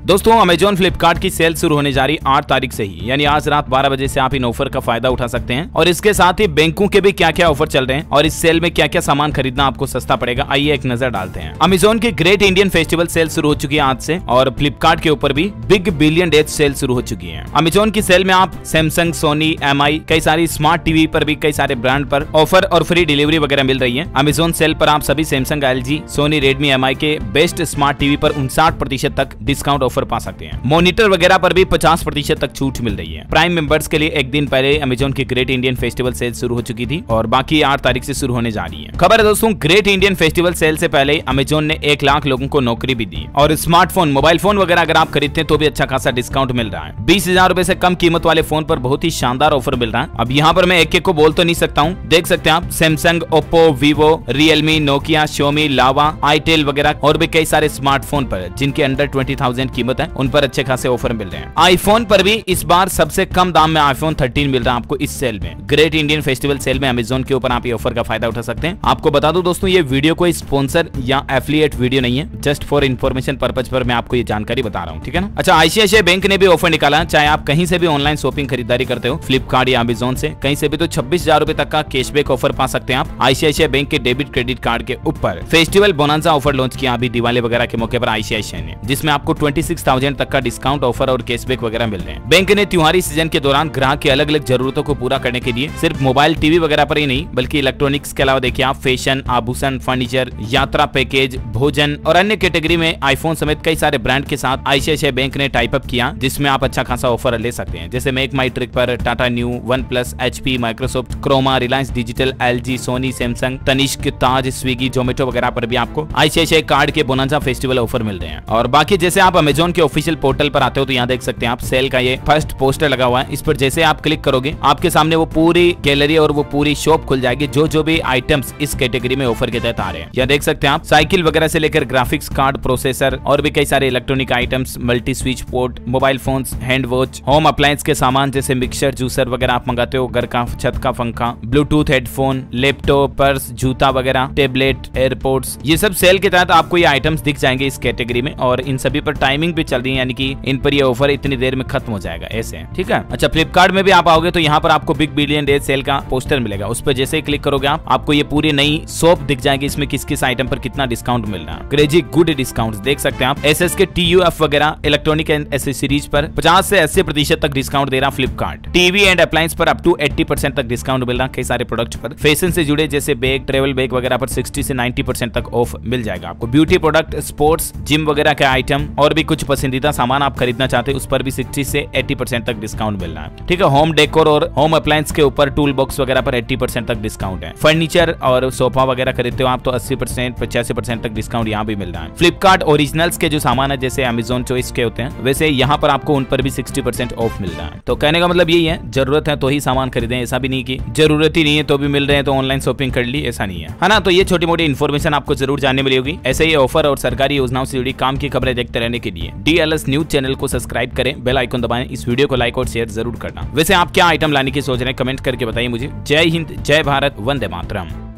दोस्तों अमेजॉन फ्लिपकार्ट की सेल शुरू होने जा रही 8 तारीख से ही, यानी आज रात 12 बजे से आप इन ऑफर का फायदा उठा सकते हैं। और इसके साथ ही बैंकों के भी क्या क्या ऑफर चल रहे हैं और इस सेल में क्या क्या सामान खरीदना आपको सस्ता पड़ेगा, आइए एक नजर डालते हैं। अमेजॉन की ग्रेट इंडियन फेस्टिवल सेल शुरू हो चुकी है आज से, और फ्लिपकार्ट के ऊपर भी बिग बिलियन डेज सेल शुरू हो चुकी है। अमेजॉन की सेल में आप सैमसंग, सोनी, MI, कई सारी स्मार्ट टीवी पर भी कई सारे ब्रांड पर ऑफर और फ्री डिलीवरी वगैरह मिल रही है। अमेजॉन सेल पर आप सभी Samsung, LG, Sony, Redmi, MI के बेस्ट स्मार्ट टीवी पर 59% तक डिस्काउंट ऑफर पा सकते हैं। मॉनिटर वगैरह पर भी 50% तक छूट मिल रही है। प्राइम मेंबर्स के लिए एक दिन पहले अमेजॉन की ग्रेट इंडियन फेस्टिवल सेल शुरू हो चुकी थी और बाकी 8 तारीख से शुरू होने जा रही है। खबर है दोस्तों, ग्रेट इंडियन फेस्टिवल सेल से पहले अमेजॉन ने 1 लाख लोगों को नौकरी भी दी। और स्मार्टफोन, मोबाइल फोन वगैरह अगर आप खरीदते हैं तो भी अच्छा खासा डिस्काउंट मिल रहा है। 20,000 रुपए से कम कीमत वाले फोन पर बहुत ही शानदार ऑफर मिल रहा है। अब यहाँ पर मैं एक एक को बोल तो नहीं सकता हूँ, देख सकते हैं आप Samsung, Oppo, Vivo, Realme, Nokia, Xiaomi, Lava, itel वगैरह और भी कई सारे स्मार्टफोन पर जिनके अंडर 20,000 कीमत है, उन पर अच्छे खासे ऑफर मिल रहे हैं। आईफोन पर भी इस बार सबसे कम दाम में आईफोन 13 मिल रहा है आपको इस सेल में। ग्रेट इंडियन फेस्टिवल सेल में अमेजॉन के ऊपर आप ये ऑफर का फायदा उठा सकते हैं। आपको बता दूं दोस्तों, ये वीडियो कोई स्पॉन्सर या एफिलिएट वीडियो नहीं है, जस्ट फॉर इन्फॉर्मेशन पर्पज पर मैं आपको ये जानकारी बता रहा हूँ, ठीक है ना। अच्छा, ICICI बैंक ने भी ऑफर निकाला, चाहे आप कहीं से भी ऑनलाइन शॉपिंग खरीदारी करते हो, फ्लिपकार्ट या अमेजॉन से कहीं से भी, तो 26,000 रुपए तक का कैशबैक ऑफर पा सकते हैं आप ICICI बैंक के डेबिट क्रेडिट कार्ड के ऊपर। फेस्टिवल बोनांजा ऑफर लॉन्च किया अभी दिवाली वगैरह के मौके पर ICICI ने, जिसमें आपको 26,000 तक का डिस्काउंट ऑफर और कैशबैक वगैरह मिल रहे हैं। बैंक ने त्योहारी सीजन के दौरान ग्राहक की अलग अलग जरूरतों को पूरा करने के लिए सिर्फ मोबाइल, टीवी वगैरह पर ही नहीं बल्कि इलेक्ट्रॉनिक्स के अलावा देखिए आप फैशन, आभूषण, फर्नीचर, यात्रा पैकेज, भोजन और अन्य कैटेगरी में आईफोन समेत कई सारे ब्रांड के साथ ICICI बैंक ने टाइप अप किया, जिसमें आप अच्छा खासा ऑफर ले सकते हैं। जैसे मेक माई ट्रिक पर Tata Neu, OnePlus, HP, Microsoft, Croma, Reliance Digital, LG, Sony, Samsung, Tanishq, Taj, Swiggy, Zomato वगैरह पर भी आपको ICICI कार्ड के बोनांजा फेस्टिवल ऑफर मिल रहे हैं। और बाकी जैसे आप अमेजॉन के ऑफिशियल पोर्टल पर आते हो तो यहाँ देख सकते हैं आप सेल का ये फर्स्ट पोस्टर लगा हुआ है। इस पर जैसे आप क्लिक करोगे आपके सामने वो पूरी गैलरी और वो पूरी शॉप खुल जाएगी, जो भी आइटम्स इस कैटेगरी में ऑफर के तहत आ रहे हैं। यहाँ देख सकते हैं आप साइकिल वगैरह से लेकर ग्राफिक्स कार्ड, प्रोसेसर और भी कई सारे electronic items, multi switch port, mobile phones, hand watch, home appliance के सामान जैसे मिक्सर, जूसर वगैरह आप मंगाते हो, घर का छत का पंखा, ब्लूटूथ हेडफोन, लैपटॉप, पर्स, जूता वगैरह, टेबलेट, एयरपोर्ट्स, ये सब सेल के तहत आपको ये आइटम्स दिख जाएंगे इस कैटेगरी में। और इन सभी पर टाइमिंग भी चल रही है, यानी कि इन पर ये ऑफर इतनी देर में खत्म हो जाएगा, ऐसे है, ठीक है। अच्छा, फ्लिपकार्ट में भी आप आओगे तो यहाँ पर आपको बिग बिलियन डेज सेल का पोस्टर मिलेगा। उस पर जैसे ही क्लिक करोगे आपको ये पूरी नई शॉप दिख जाएगी, इसमें किस किस आइटम पर कितना डिस्काउंट मिल रहा है। क्रेजी गुड डिस्काउंट देख सकते हैं आप। SS के TUF वगैरह इलेक्ट्रॉनिक एंड एसेसरीज पर 50 से 80% तक डिस्काउंट दे रहा फ्लिपकार्ट। टीवी एंड अप्लायंस पर अप टू 80% तक डिस्काउंट मिल रहा कई सारे प्रोडक्ट पर। फैशन से जुड़े जैसे बैग, ट्रेवल बैग वगैरह पर 60 से 90% तक ऑफ मिल जाएगा आपको। ब्यूटी प्रोडक्ट, स्पोर्ट्स, जिम वगैरह के आइटम और भी कुछ पसंदीदा सामान आप खरीदना चाहते हैं उस पर भी 60 से 80% तक डिस्काउंट मिल रहा है, ठीक है। होम डेकोर और होम अप्लायंस के ऊपर टूल बॉक्स वगैरह पर 80% तक डिस्काउंट है। फर्नीचर और सोफा वगैरह खरीदते हो आप तो 80%, 85% तक डिस्काउंट यहाँ भी मिल रहा है। फ्लिपकार्ट ओरिजिनल्स के जो सामान है जैसे अमेजॉन चॉइस के होते हैं, वैसे यहाँ पर आपको उन पर भी 60% ऑफ मिल रहा है। तो कहने का मतलब यही है, जरूरत है तो ही सामान खरीदें, ऐसा भी नहीं कि जरूरत ही नहीं है तो भी मिल रहे हैं तो ऑनलाइन शॉपिंग कर ली, ऐसा नहीं है ना। तो ये छोटी मोटी इन्फॉर्मेशन आपको जरूर जानने मिली होगी। ऐसे ही ऑफर और सरकारी योजनाओं से जुड़ी काम की खबरें देखते रहने के लिए DLS न्यूज चैनल को सब्सक्राइब करें, बेल आइकन दबाएं, इस वीडियो को लाइक और शेयर जरूर करना। वैसे आप क्या आइटम लाने की सोच रहे हैं कमेंट करके बताइए मुझे। जय हिंद, जय भारत, वंदे मातरम।